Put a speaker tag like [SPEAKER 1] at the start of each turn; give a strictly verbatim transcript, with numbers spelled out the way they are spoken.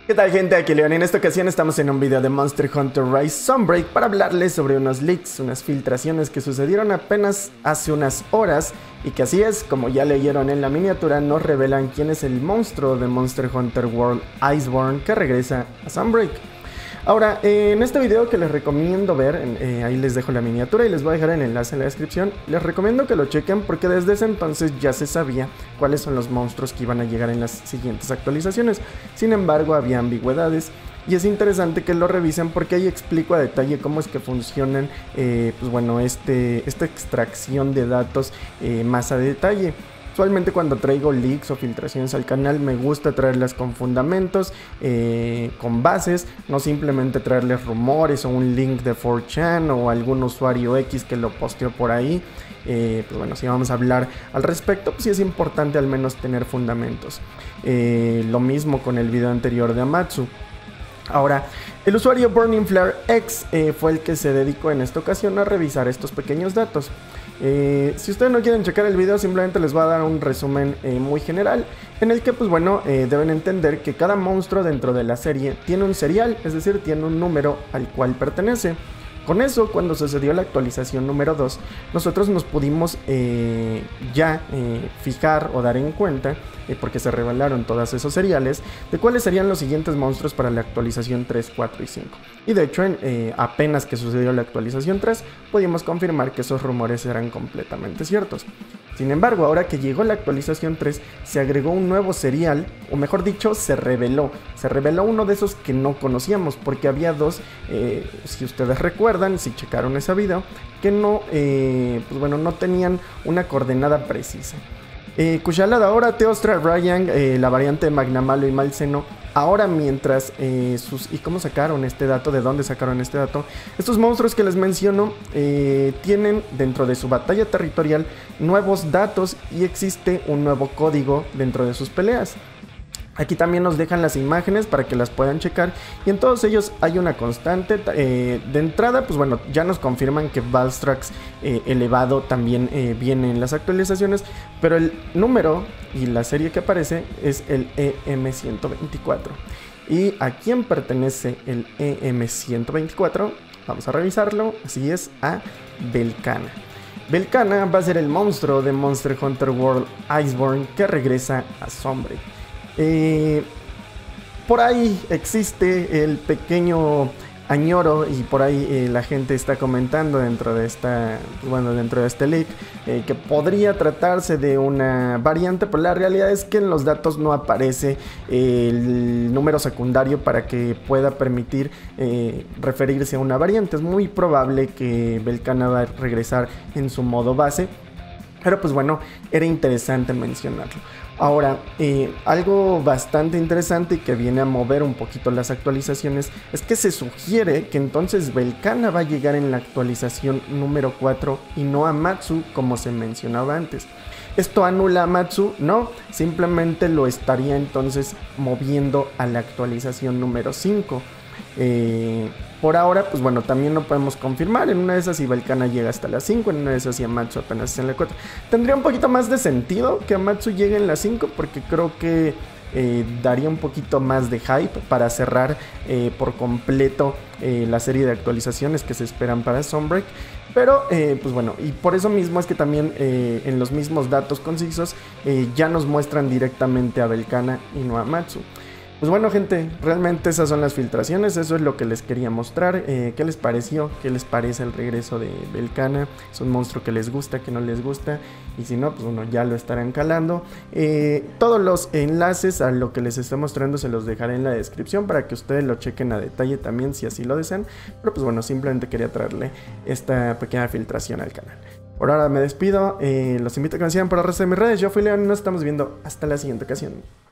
[SPEAKER 1] ¿Qué tal, gente? Aquí Leon. En esta ocasión estamos en un video de Monster Hunter Rise Sunbreak para hablarles sobre unos leaks, unas filtraciones que sucedieron apenas hace unas horas y que así es, como ya leyeron en la miniatura, nos revelan quién es el monstruo de Monster Hunter World Iceborne que regresa a Sunbreak. Ahora, eh, en este video que les recomiendo ver, eh, ahí les dejo la miniatura y les voy a dejar el enlace en la descripción. Les recomiendo que lo chequen porque desde ese entonces ya se sabía cuáles son los monstruos que iban a llegar en las siguientes actualizaciones. Sin embargo, había ambigüedades y es interesante que lo revisen porque ahí explico a detalle cómo es que funcionan, eh, pues bueno, este, esta extracción de datos eh, más a detalle. Usualmente cuando traigo leaks o filtraciones al canal me gusta traerlas con fundamentos, eh, con bases, no simplemente traerles rumores o un link de four chan o algún usuario X que lo posteó por ahí. Eh, pues bueno, si vamos a hablar al respecto, pues sí es importante al menos tener fundamentos. Eh, lo mismo con el video anterior de Amatsu. Ahora, el usuario Burning Flare X eh, fue el que se dedicó en esta ocasión a revisar estos pequeños datos. Eh, si ustedes no quieren checar el video, simplemente les voy a dar un resumen eh, muy general en el que, pues bueno, eh, deben entender que cada monstruo dentro de la serie tiene un serial, es decir, tiene un número al cual pertenece. Con eso, cuando sucedió la actualización número dos, nosotros nos pudimos eh, ya eh, fijar o dar en cuenta, eh, porque se revelaron todos esos seriales, de cuáles serían los siguientes monstruos para la actualización tres, cuatro y cinco. Y de hecho, en, eh, apenas que sucedió la actualización tres, pudimos confirmar que esos rumores eran completamente ciertos. Sin embargo, ahora que llegó la actualización tres, se agregó un nuevo serial, o mejor dicho, se reveló. Se reveló uno de esos que no conocíamos, porque había dos, eh, si ustedes recuerdan, si checaron ese video, que no, eh, pues bueno, no tenían una coordenada precisa. Eh, Kushala Daora, Teostra, Ryan, eh, la variante de Magnamalo y Malseno. Ahora mientras eh, sus... ¿Y cómo sacaron este dato? ¿De dónde sacaron este dato? Estos monstruos que les menciono eh, tienen dentro de su batalla territorial nuevos datos y existe un nuevo código dentro de sus peleas. Aquí también nos dejan las imágenes para que las puedan checar y en todos ellos hay una constante. Eh, de entrada, pues bueno, ya nos confirman que Valstrax eh, elevado también eh, viene en las actualizaciones, pero el número y la serie que aparece es el E M ciento veinticuatro. ¿Y a quién pertenece el E M ciento veinticuatro? Vamos a revisarlo, así es, a Velkhana. Velkhana va a ser el monstruo de Monster Hunter World Iceborne que regresa a Sunbreak. Eh, por ahí existe el pequeño añoro y por ahí eh, la gente está comentando dentro de esta, bueno, dentro de este leak eh, que podría tratarse de una variante, pero la realidad es que en los datos no aparece eh, el número secundario para que pueda permitir eh, referirse a una variante. Es muy probable que Velkhana va a regresar en su modo base, pero pues bueno, era interesante mencionarlo. Ahora, eh, algo bastante interesante y que viene a mover un poquito las actualizaciones es que se sugiere que entonces Velkhana va a llegar en la actualización número cuatro y no Amatsu como se mencionaba antes. ¿Esto anula a Amatsu? No, simplemente lo estaría entonces moviendo a la actualización número cinco. Eh, por ahora, pues bueno, también no podemos confirmar. En una de esas si Velkhana llega hasta la cinco, en una de esas si Amatsu apenas está en la cuatro. Tendría un poquito más de sentido que Amatsu llegue en la cinco porque creo que eh, daría un poquito más de hype para cerrar eh, por completo eh, la serie de actualizaciones que se esperan para Sunbreak. Pero, eh, pues bueno, y por eso mismo es que también eh, en los mismos datos concisos eh, ya nos muestran directamente a Velkhana y no a Amatsu. Pues bueno, gente, realmente esas son las filtraciones, eso es lo que les quería mostrar. Eh, ¿Qué les pareció? ¿Qué les parece el regreso de Velkhana? ¿Es un monstruo que les gusta, que no les gusta? Y si no, pues bueno, ya lo estarán calando. Eh, todos los enlaces a lo que les estoy mostrando se los dejaré en la descripción para que ustedes lo chequen a detalle también si así lo desean. Pero pues bueno, simplemente quería traerle esta pequeña filtración al canal. Por ahora me despido, eh, los invito a que me sigan por el resto de mis redes. Yo fui Leon y nos estamos viendo hasta la siguiente ocasión.